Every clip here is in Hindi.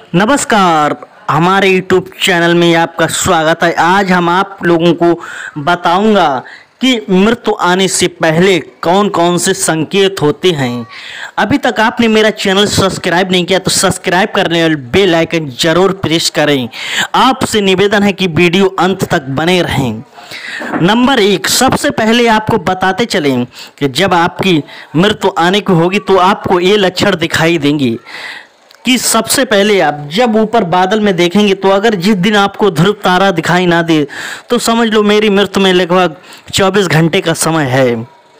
नमस्कार, हमारे YouTube चैनल में आपका स्वागत है। आज हम आप लोगों को बताऊंगा कि मृत्यु आने से पहले कौन कौन से संकेत होते हैं। अभी तक आपने मेरा चैनल सब्सक्राइब नहीं किया तो सब्सक्राइब करने और बेल आइकन जरूर प्रेस करें। आपसे निवेदन है कि वीडियो अंत तक बने रहें। नंबर 1, सबसे पहले आपको बताते चलें कि जब आपकी मृत्यु आने की होगी तो आपको ये लक्षण दिखाई देंगे कि सबसे पहले आप जब ऊपर बादल में देखेंगे तो अगर जिस दिन आपको ध्रुव तारा दिखाई ना दे तो समझ लो मेरी मृत्यु में लगभग 24 घंटे का समय है।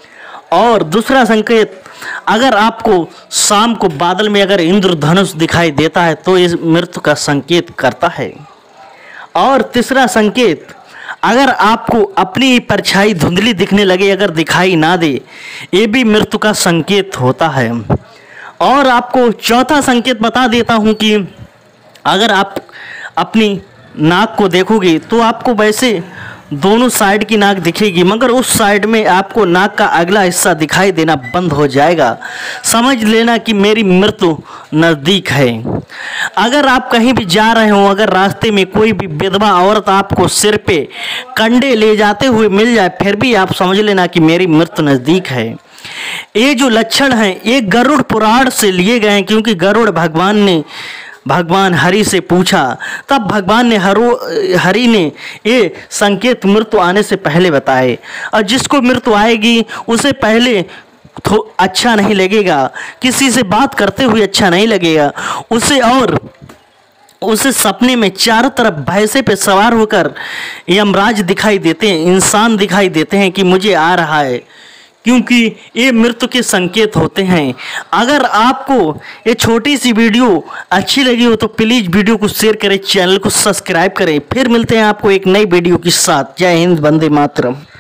और दूसरा संकेत, अगर आपको शाम को बादल में अगर इंद्रधनुष दिखाई देता है तो ये मृत्यु का संकेत करता है। और तीसरा संकेत, अगर आपको अपनी परछाई धुंधली दिखने लगे, अगर दिखाई ना दे, ये भी मृत्यु का संकेत होता है। और आपको चौथा संकेत बता देता हूं कि अगर आप अपनी नाक को देखोगे तो आपको वैसे दोनों साइड की नाक दिखेगी, मगर उस साइड में आपको नाक का अगला हिस्सा दिखाई देना बंद हो जाएगा। समझ लेना कि मेरी मृत्यु नज़दीक है। अगर आप कहीं भी जा रहे हो, अगर रास्ते में कोई भी विधवा औरत आपको सिर पे कंडे ले जाते हुए मिल जाए, फिर भी आप समझ लेना कि मेरी मृत्यु नज़दीक है। ये जो लक्षण हैं ये गरुड़ पुराण से लिए गए हैं, क्योंकि गरुड़ भगवान ने भगवान हरि से पूछा, तब भगवान ने हरि ने ये संकेत मृत्यु आने से पहले बताए। और जिसको मृत्यु आएगी उसे पहले तो अच्छा नहीं लगेगा, किसी से बात करते हुए अच्छा नहीं लगेगा उसे, और उसे सपने में चारों तरफ भैंसे पे सवार होकर यमराज दिखाई देते हैं, इंसान दिखाई देते हैं कि मुझे आ रहा है, क्योंकि ये मृत्यु के संकेत होते हैं। अगर आपको ये छोटी सी वीडियो अच्छी लगी हो तो प्लीज़ वीडियो को शेयर करें, चैनल को सब्सक्राइब करें। फिर मिलते हैं आपको एक नई वीडियो के साथ। जय हिंद, वंदे मातरम।